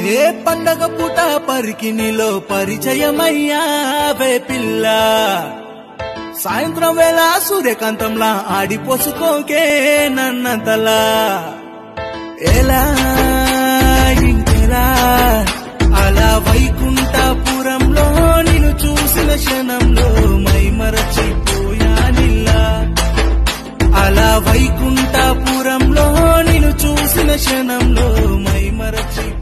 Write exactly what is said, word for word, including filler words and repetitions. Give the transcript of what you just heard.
ఏ పండగ పూట పరికినిలో పరిచయమయ్యావే పిల్ల సాయంత్రం వేళ సూర్యకాంతంలా ఆడిపోసుకోకే నన్నంతలా ఎలా ఇంకెలా అలా వైకుంఠపురంలో నిన్ను చూసిన క్షణంలో మై మరచిపోయానిల్లా అలా వైకుంఠపురంలో నిన్ను చూసిన క్షణంలో మై మరచి